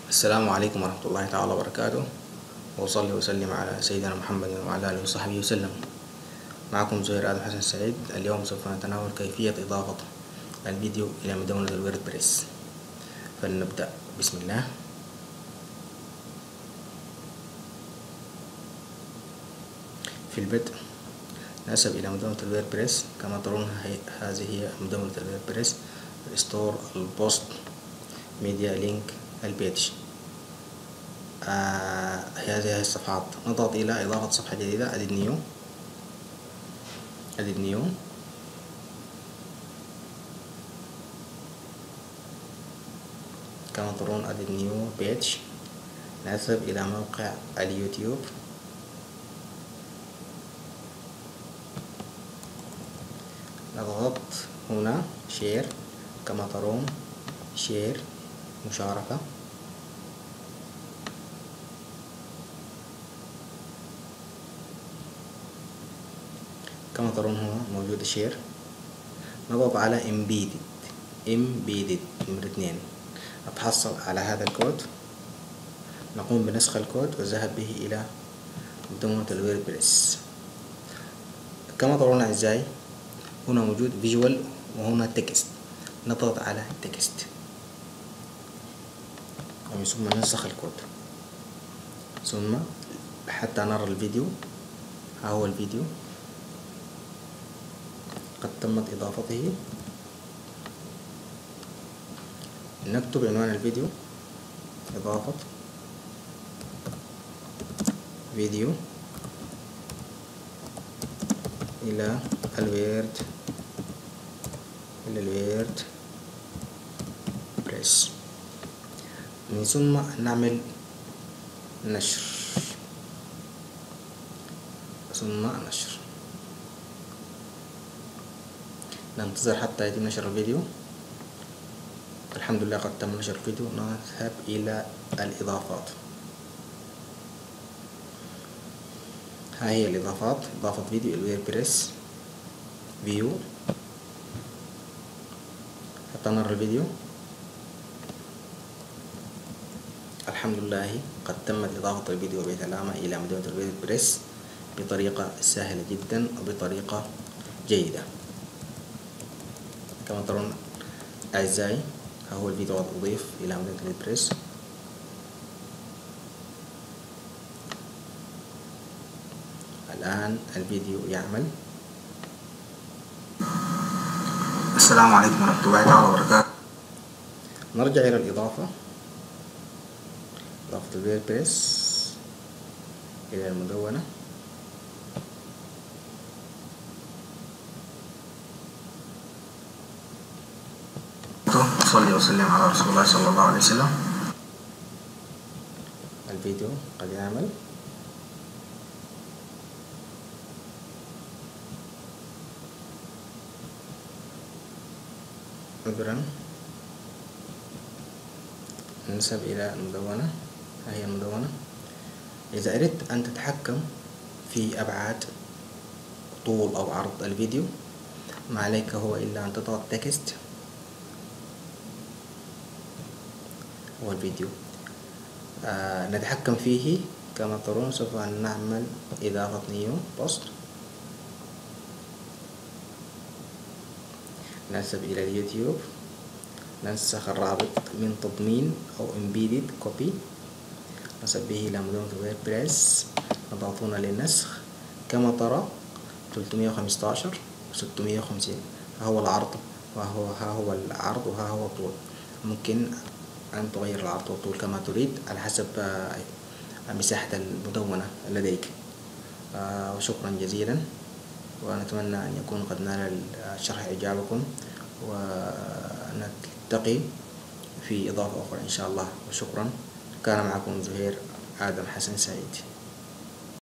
السلام عليكم ورحمة الله تعالى وبركاته، وأصلي وأسلم على سيدنا محمد وعلى آله وصحبه وسلم. معكم زهير آدم حسن سعيد. اليوم سوف نتناول كيفية إضافة الفيديو إلى مدونة الووردبريس. فلنبدأ بسم الله. في البدء نذهب إلى مدونة الووردبريس. كما ترون هذه هي مدونة الووردبريس: الستور، البوست، ميديا لينك، البيج. هذه الصفحات. نضغط إلى إضافة صفحة جديدة. أدد نيو. كما ترون أدد نيو بيج. نذهب إلى موقع اليوتيوب. نضغط هنا شير. كما ترون شير، مشاركة. كما ترون هنا موجود شير. نضغط على embedded نمرة 2. نتحصل على هذا الكود. نقوم بنسخ الكود والذهاب به إلى مدونة الووردبريس. كما ترون أعزائي، هنا موجود فيجوال وهنا تكست. نضغط على تكست ومن ثم ننسخ الكود، ثم حتى نرى الفيديو. ها هو الفيديو قد تمت إضافته. نكتب عنوان الفيديو: إضافة فيديو إلى الووردبريس. من ثم نعمل نشر. ننتظر حتى يتم نشر الفيديو. الحمد لله قد تم نشر الفيديو. نذهب إلى الإضافات. ها هي الإضافات: إضافة فيديو إلى الووردبريس، فيو، حتى نرى الفيديو. الحمد لله قد تمت إضافة الفيديو بسلامة إلى مدونة الووردبريس بطريقة سهلة جدا وبطريقة جيدة. كما ترون أعزائي، ها هو الفيديو قد أضيف إلى مدونة الووردبريس. الآن الفيديو يعمل. السلام عليكم ورحمة الله تعالى وبركاته. نرجع إلى الإضافة، إضافة الووردبريس إلى المدونة. صلي وسلم على رسول الله صلى الله عليه وسلم. الفيديو قد يعمل. عذرا. نذهب إلى المدونة. ها هي المدونة. إذا أردت أن تتحكم في أبعاد، طول أو عرض الفيديو، ما عليك هو إلا أن تضغط تكست. هو الفيديو نتحكم فيه. كما ترون سوف نعمل إضافة نيو بوست. نذهب إلى اليوتيوب، ننسخ الرابط من تضمين أو embedded copy، نذهب به إلى مدونة الووردبريس. نضغط هنا للنسخ. كما ترى 315 و650. ها هو العرض ها هو العرض وها هو الطول. ممكن أن تغير العرض والطول كما تريد على حسب مساحة المدونة لديك. وشكرا جزيلا، ونتمنى أن يكون قد نال الشرح إعجابكم، ونلتقي في إضافة أخرى إن شاء الله. وشكرا. كان معكم زهير آدم حسن سعيد.